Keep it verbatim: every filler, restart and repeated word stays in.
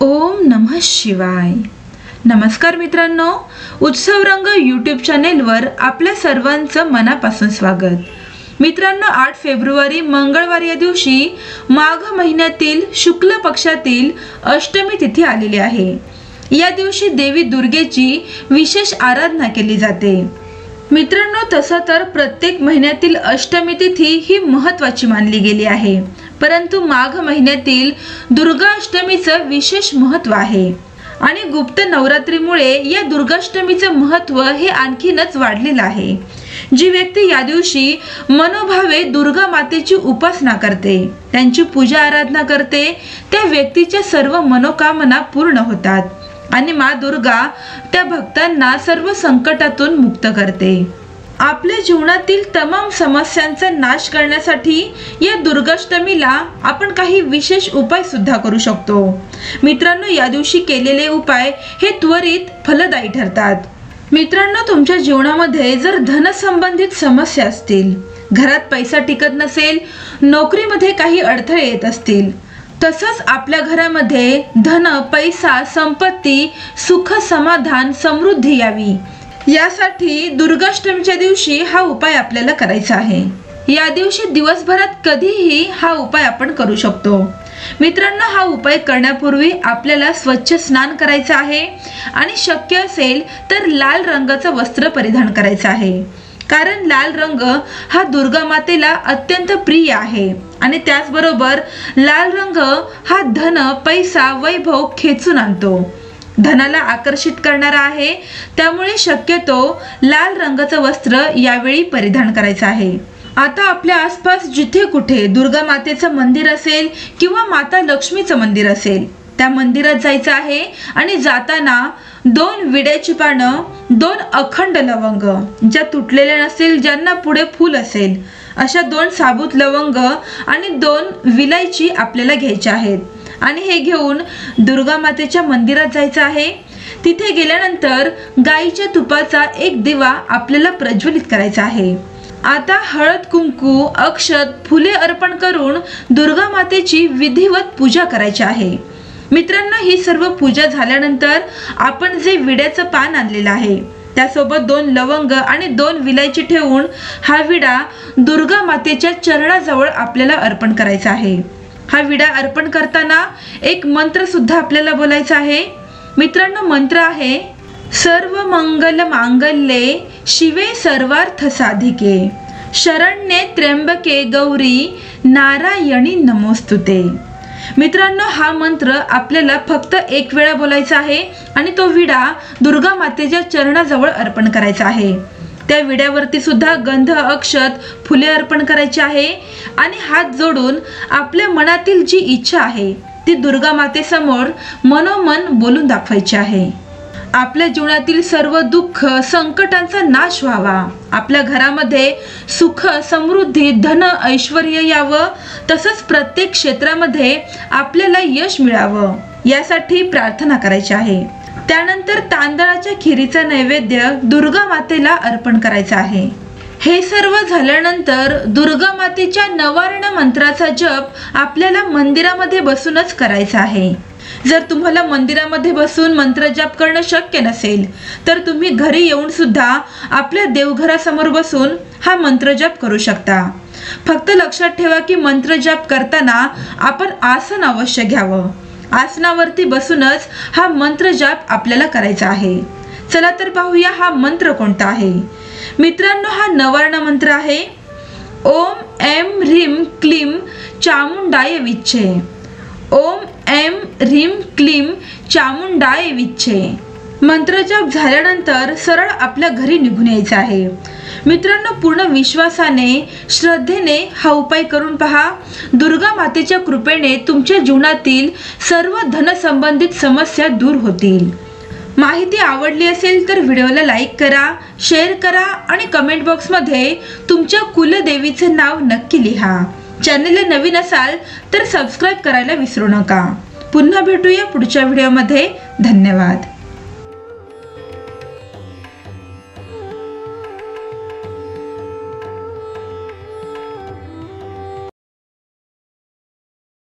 ओम नमः शिवाय। नमस्कार मित्रांनो, उत्सव रंग यूट्यूब चॅनेलवर आपल्या सर्वांचं मनापासून स्वागत। मित्रांनो, आठ फेब्रुवारी मंगळवार या दिवशी माघ महिन्यातील शुक्ल पक्षातील अष्टमी तिथी आलेली आहे। या दिवशी देवी दुर्गेची विशेष आराधना केली जाते। मित्रांनो, तसं तर प्रत्येक महिन्यातील अष्टमी तिथी ही महत्त्वाची मानली गेली आहे, परंतु माघ महिन्यातील दुर्गा अष्टमीचं विशेष महत्त्व आहे आणि गुप्त नवरात्रीमुळे या दुर्गाष्टमीचं महत्त्व हे आणखीनच वाढलेलं आहे। जी व्यक्ती या दिवशी मनोभावे दुर्गा मातेची उपासना करते, त्यांची पूजा आराधना करते, त्या व्यक्तीच्या सर्व मनोकामना पूर्ण होतात आणि माँ दुर्गा त्या भक्तांना सर्व संकटातून मुक्त करते। आपल्या जीवनातील तमाम समस्यांचा नाश करण्यासाठी या दुर्गाष्टमीला आपण काही विशेष उपाय सुद्धा करू शकतो। मित्रांनो, या दिवशी केलेले उपाय हे त्वरित फलदायी ठरतात। मित्रांनो, तुमच्या जीवनामध्ये जर धन संबंधित समस्या असतील, घरात पैसा टिकत नसेल, नोकरीमध्ये काही अडथळे येत असतील, तसंच आपल्या घरामध्ये धन, पैसा, संपत्ती, सुख, समाधान, समृद्धी यावी, यासाठी दुर्गाष्टमीच्या दिवशी हा उपाय आपल्याला करायचा आहे। या दिवशी दिवसभरात कधीही हा उपाय आपण करू शकतो। मित्रांनो, हा उपाय करण्यापूर्वी आपल्याला स्वच्छ स्नान करायचं आहे आणि शक्य असेल तर लाल रंगाचं वस्त्र परिधान करायचं आहे, कारण लाल रंग हा दुर्गा मातेला अत्यंत प्रिय आहे आणि त्याचबरोबर लाल रंग हा धन, पैसा, वैभव खेचून आणतो, धनाला आकर्षित करणारा आहे। त्यामुळे शक्यतो लाल रंगाचं वस्त्र यावेळी परिधान करायचं आहे। आता आपल्या आसपास जिथे कुठे दुर्गा मातेचं मंदिर असेल किंवा माता लक्ष्मीचं मंदिर असेल, त्या मंदिरात जायचं आहे आणि जाताना दोन विड्याची पानं, दोन अखंड लवंग, ज्या तुटलेल्या नसेल, ज्यांना पुढे फूल असेल, अशा दोन साबूत लवंग आणि दोन विलायची आपल्याला घ्यायचे आहेत आणि हे घेऊन दुर्गा मातेच्या मंदिरात जायचं आहे। तिथे गेल्यानंतर गाईच्या तुपाचा एक दिवा आपल्याला प्रज्वलित करायचा आहे। आता हळद, कुंकू, अक्षत, फुले अर्पण करून दुर्गा मातेची विधिवत पूजा करायची आहे। मित्रांनो, ही सर्व पूजा झाल्यानंतर आपण जे विड्याचं पान आणलेलं आहे, त्यासोबत दोन लवंग आणि दोन विलायची ठेवून हा विडा दुर्गा मातेच्या चरणाजवळ आपल्याला अर्पण करायचा आहे। हा विडा अर्पण करताना एक मंत्र सुद्धा आपल्याला बोलायचा आहे। मित्रांनो, मंत्र आहे, सर्व मंगल मांगल्ये शिवे सर्वार्थ साधिके शरण्ये त्र्यंबके गौरी नारायणी नमोस्तुते। मित्रांनो, हा मंत्र आपल्याला फक्त एक वेळा बोलायचा आहे आणि तो विडा दुर्गा मातेच्या चरणाजवळ अर्पण करायचा आहे। त्या विड्यावरती सुद्धा गंध, अक्षत, फुले अर्पण करायची आहे आणि हात जोडून आपल्या मनातील जी इच्छा आहे ती दुर्गा मातेसमोर मनोमन बोलून दाखवायची आहे। आपल्या जीवनातील सर्व दुःख, संकटांचा नाश व्हावा, आपल्या घरामध्ये सुख, समृद्धी, धन, ऐश्वर्य यावं, तसंच प्रत्येक क्षेत्रामध्ये आपल्याला यश मिळावं, यासाठी प्रार्थना करायची आहे। त्यानंतर तांदळाच्या खिरीचा नैवेद्य दुर्गा मातेला अर्पण करायचा आहे। हे सर्व झाल्यानंतर दुर्गा मातेच्या नवार्ण मंत्राचा जप आपल्याला मंदिरामध्ये बसूनच करायचा आहे। जर तुम्हाला मंदिरामध्ये बसून मंत्र जप करणं शक्य नसेल तर तुम्ही घरी येऊन सुद्धा आपल्या देवघरासमोर बसून हा मंत्र जप करू शकता। फक्त लक्षात ठेवा की मंत्र जप करताना आपण आसन अवश्य घ्यावं। आसनावरती बसूनच हा मंत्र जप आपल्याला करायचा आहे। चला तर पाहूया हा मंत्र कोणता आहे। मित्रांनो, हा नवार्ण मंत्र आहे, ओम ऐं ह्रीं क्लीं चामुंडाय विच्चे। ओम ऐं ह्रीं क्लीं चामुंडाय विच्चे। मंत्र जप झाल्यानंतर सरळ आपल्या घरी निघून यायचं आहे। मित्रांनो, पूर्ण विश्वासाने, श्रद्धेने हा उपाय करून पहा। दुर्गा मातेच्या कृपेने तुमच्या जीवनातील सर्व धन संबंधित समस्या दूर होतील। माहिती आवडली असेल तर व्हिडिओला लाईक करा, शेअर करा आणि कमेंट बॉक्समध्ये तुमच्या कुलदेवीचे नाव नक्की लिहा। चॅनलला नवीन असाल तर सबस्क्राईब करायला विसरू नका। पुन्हा भेटूया पुढच्या व्हिडिओमध्ये। धन्यवाद।